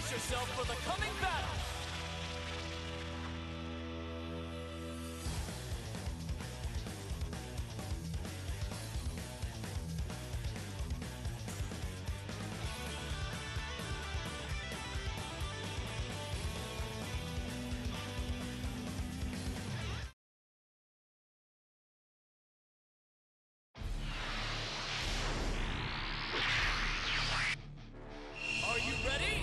Brace yourself for the coming battle! Are you ready?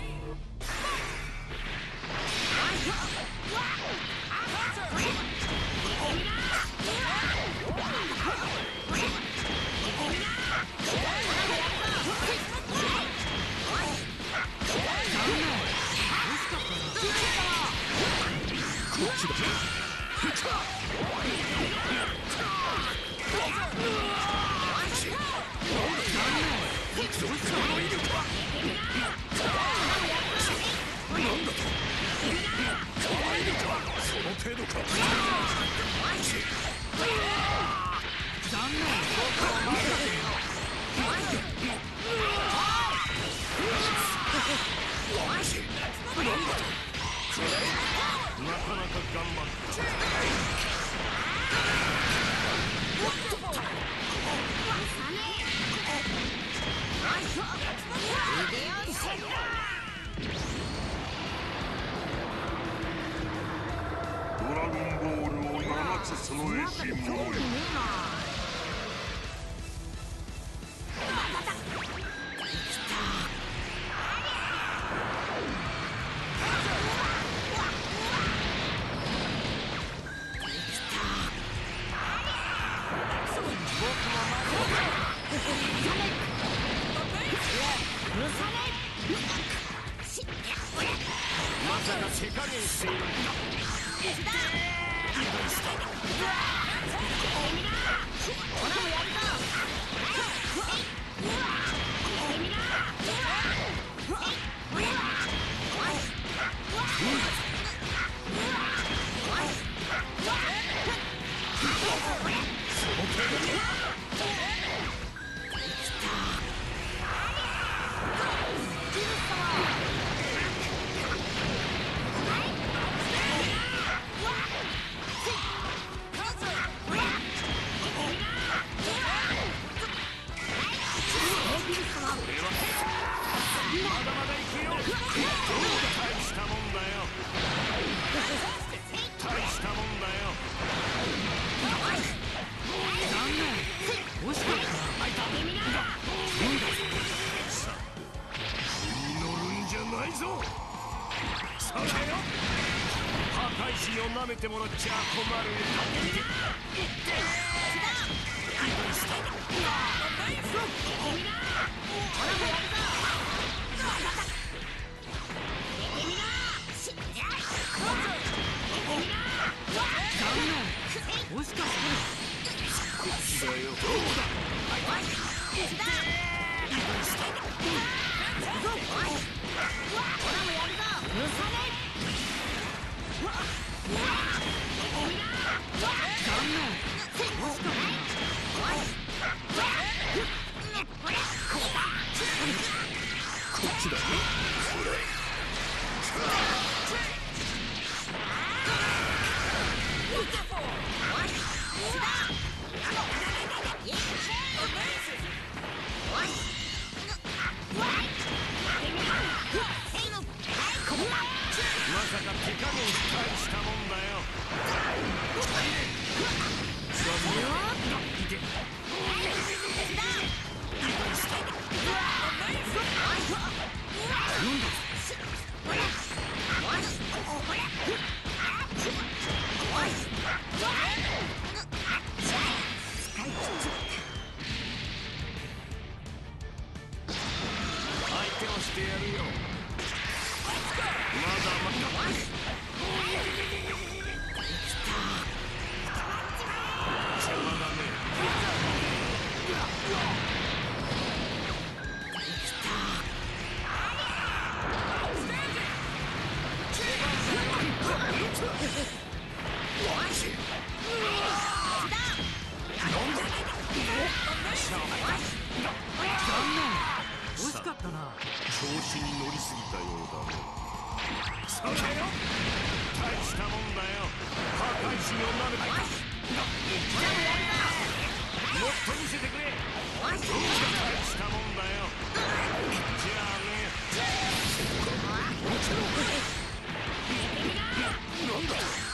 ドラゴンボールを7つ揃えし者よ。 まさか手加減しているんだ。破壊神を舐めてもらっちゃ困る。もしかしてだよ。こっちだ。まさか手加減大したもんだよ。相手をしてやるよ。まだまだ。邪魔だね。さかったな。 調子に乗りすぎたようだね。 そうだよ。 大したもんだよ。破壊神をなめて。もっと見せてくれ。大したもんだよ。じゃあね。なんだ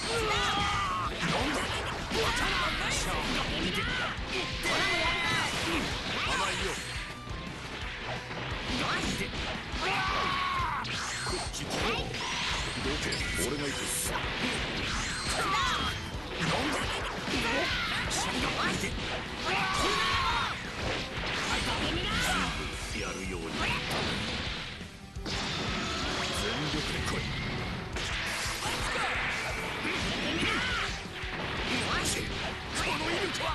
甘いよ。こっち来ろ。どけ、俺が行く。やるように。全力で来い。この威力は。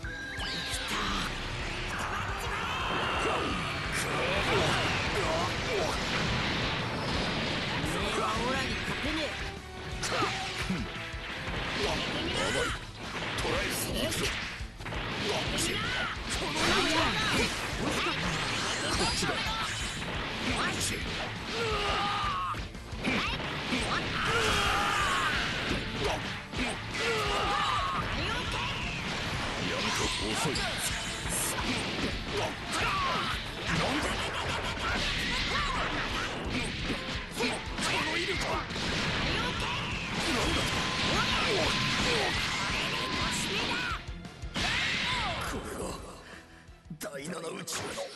俺はオラに勝てね捕らえすぎるぞ。この威力は。こっちだ。やると遅い。なんだ。この威力は。なんだ。これが第七宇宙の